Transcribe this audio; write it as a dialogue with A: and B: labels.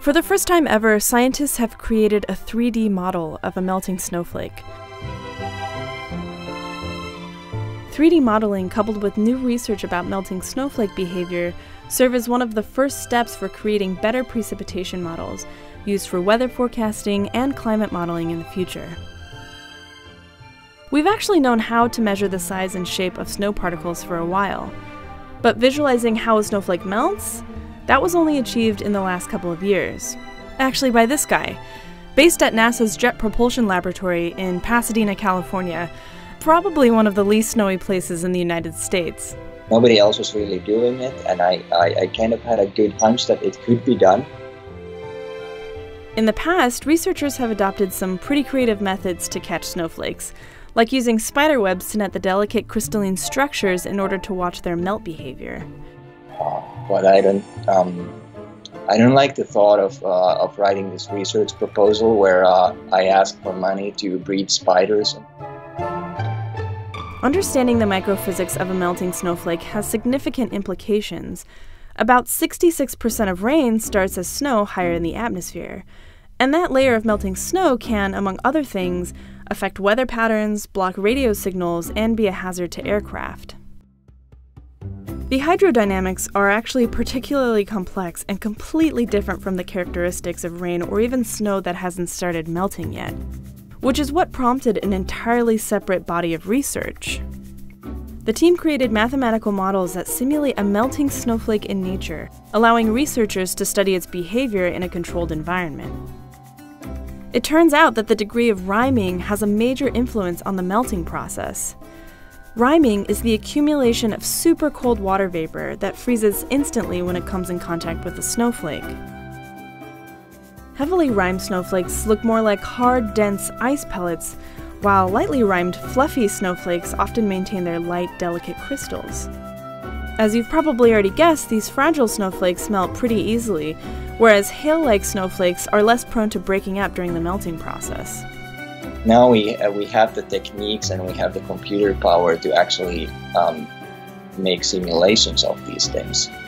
A: For the first time ever, scientists have created a 3D model of a melting snowflake. 3D modeling, coupled with new research about melting snowflake behavior, serve as one of the first steps for creating better precipitation models, used for weather forecasting and climate modeling in the future. We've actually known how to measure the size and shape of snow particles for a while, but visualizing how a snowflake melts, that was only achieved in the last couple of years. Actually, by this guy, based at NASA's Jet Propulsion Laboratory in Pasadena, California, probably one of the least snowy places in the United States.
B: Nobody else was really doing it, and I kind of had a good hunch that it could be done.
A: In the past, researchers have adopted some pretty creative methods to catch snowflakes, like using spider webs to net the delicate crystalline structures in order to watch their melt behavior.
B: But I don't like the thought of writing this research proposal where I ask for money to breed spiders.
A: Understanding the microphysics of a melting snowflake has significant implications. About 66% of rain starts as snow higher in the atmosphere, and that layer of melting snow can, among other things, affect weather patterns, block radio signals, and be a hazard to aircraft. The hydrodynamics are actually particularly complex and completely different from the characteristics of rain or even snow that hasn't started melting yet, which is what prompted an entirely separate body of research. The team created mathematical models that simulate a melting snowflake in nature, allowing researchers to study its behavior in a controlled environment. It turns out that the degree of riming has a major influence on the melting process. Riming is the accumulation of super cold water vapor that freezes instantly when it comes in contact with a snowflake. Heavily rimed snowflakes look more like hard, dense ice pellets, while lightly rimed, fluffy snowflakes often maintain their light, delicate crystals. As you've probably already guessed, these fragile snowflakes melt pretty easily, whereas hail-like snowflakes are less prone to breaking up during the melting process.
B: Now we have the techniques and we have the computer power to actually make simulations of these things.